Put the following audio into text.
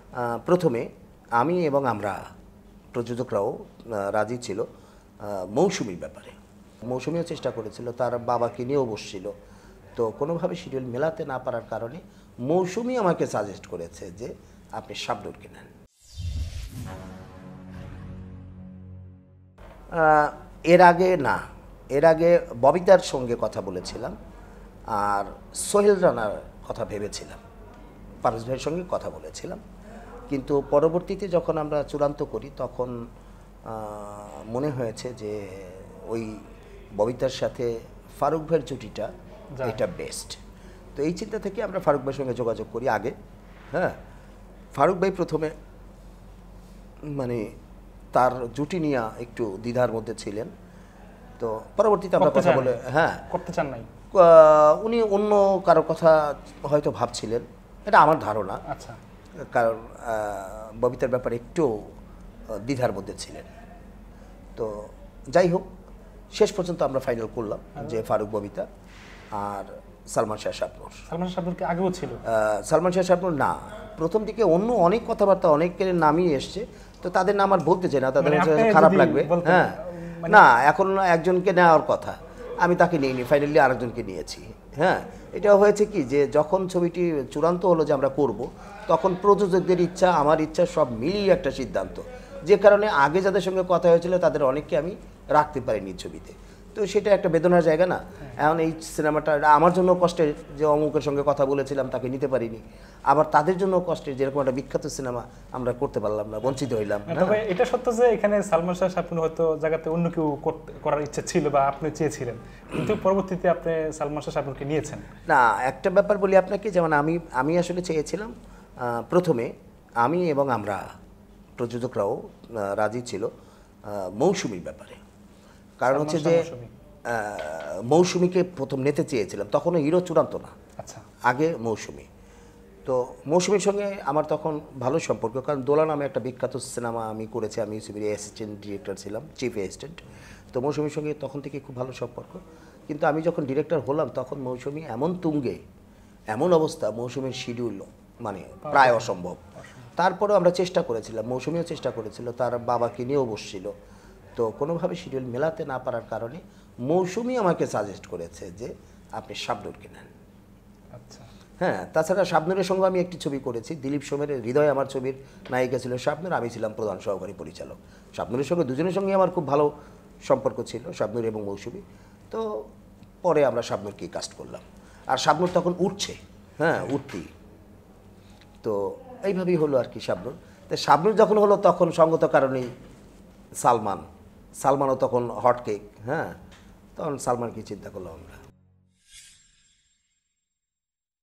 প্রথমে আমি এবং আমরা প্রযোজকরাও রাজি ছিল মৌসুমীর ব্যাপারে। মৌসুমীও চেষ্টা করেছিল, তার বাবাকে নিয়েও বসছিল, তো কোনোভাবে শিডিউল মেলাতে না পারার কারণে মৌসুমী আমাকে সাজেস্ট করেছে যে আপনি শাবনূরকে নেন। এর আগে ববিতার সঙ্গে কথা বলেছিলাম আর সোহেল রানার কথা ভেবেছিলাম, পারভেজ ভাইয়ের সঙ্গে কথা বলেছিলাম, কিন্তু পরবর্তীতে যখন আমরা চূড়ান্ত করি তখন মনে হয়েছে যে ওই ববিতার সাথে ফারুক ভাইয়ের জুটিটা এটা বেস্ট। তো এই চিন্তা থেকে আমরা ফারুক ভাইয়ের সঙ্গে যোগাযোগ করি আগে। হ্যাঁ, ফারুক ভাই প্রথমে মানে তার জুটি নিয়ে একটু দ্বিধার মধ্যে ছিলেন, তো পরবর্তীতে আমরা কথা বলে করতে চান নাই, উনি অন্য কারো কথা হয়তো ভাবছিলেন, এটা আমার ধারণা। আচ্ছা, কারণ ববিতার ব্যাপারে একটু দ্বিধার মধ্যে ছিলেন। তো যাই হোক, শেষ পর্যন্ত আমরা ফাইনাল করলাম যে ফারুক ববিতা আর সালমান শাহ শাবনূর। সালমান শাহ শাবনূর কি আগেও ছিল? সালমান শাহ শাবনূর না, প্রথম দিকে অন্য অনেক কথাবার্তা অনেকের নামই এসছে, তো তাদের নাম আর বলতে চাই না, তাদের খারাপ লাগবে। হ্যাঁ, না, এখন একজনকে নেওয়ার কথা, আমি তাকে নিইনি, ফাইনালি আরেকজনকে নিয়েছি। হ্যাঁ, এটা হয়েছে কি যে যখন ছবিটি চূড়ান্ত হলো যে আমরা করব, তখন প্রযোজকদের ইচ্ছা আমার ইচ্ছা সব মিলিয়ে একটা সিদ্ধান্ত, যে কারণে আগে যাদের সঙ্গে কথা হয়েছিল তাদের অনেককে আমি রাখতে পারিনি ছবিতে। তো সেটা একটা বেদনার জায়গা না? এখন এই সিনেমাটা আমার জন্য কষ্টের যে অমুকের সঙ্গে কথা বলেছিলাম তাকে নিতে পারিনি, আবার তাদের জন্য কষ্টের যেরকম একটা বিখ্যাত সিনেমা আমরা করতে পারলাম না, বঞ্চিত হইলাম। তবে এটা সত্য যে এখানে সালমান শাহ শাবনূর হয়তো জায়গাতে অন্য কেউ করার ইচ্ছা ছিল বা আপনি চেয়েছিলেন, কিন্তু পরবর্তীতে আপনি সালমান শাহ শাবনূরকে নিয়েছেন। না, একটা ব্যাপার বলি আপনাকে, যেমন আমি আসলে চেয়েছিলাম প্রথমে আমি এবং আমরা প্রযোজকরাও রাজি ছিল মৌসুমীর ব্যাপারে। কারণ হচ্ছে যে মৌসুমীকে প্রথম নিতে চেয়েছিলাম, তখনও হিরো চূড়ান্ত না। আচ্ছা, আগে মৌসুমী। তো মৌসুমীর সঙ্গে আমার তখন ভালো সম্পর্ক, কারণ দোলা নামে একটা বিখ্যাত সিনেমা আমি করেছি, আমি ইউসিবির অ্যাসিস্ট্যান্ট ডিরেক্টর ছিলাম, চিফ অ্যাসিস্ট্যান্ট। তো মৌসুমীর সঙ্গে তখন থেকে খুব ভালো সম্পর্ক, কিন্তু আমি যখন ডিরেক্টর হলাম তখন মৌসুমী এমন তুঙ্গে, এমন অবস্থা, মৌসুমীর শিডিউল মানে প্রায় অসম্ভব। তারপরেও আমরা চেষ্টা করেছিলাম, মৌসুমীও চেষ্টা করেছিল, তার বাবাকে নিয়েও বসছিল, তো কোনোভাবে শিডিউল মেলাতে না পারার কারণে মৌসুমী আমাকে সাজেস্ট করেছে যে আপনি শাবনূরকে নেন। আচ্ছা, হ্যাঁ, তাছাড়া শাবনূরের সঙ্গে আমি একটি ছবি করেছি, দিলীপ সোমের হৃদয়, আমার ছবির নায়িকা ছিল শাবনূর, আমি ছিলাম প্রধান সহকারী পরিচালক। শাবনূরের সঙ্গে দুজনের সঙ্গে আমার খুব ভালো সম্পর্ক ছিল, শাবনূর এবং মৌসুমী। তো পরে আমরা শাবনূরকেই কাস্ট করলাম, আর শাবনূর তখন উঠছে, হ্যাঁ উঠতি, তো এইভাবেই হলো আর কি শাবনূর। তো শাবনূর যখন হলো তখন সঙ্গত কারণেই সালমানও তখন হটকেক। হ্যাঁ, তখন সালমানকে চিন্তা করলাম আমরা।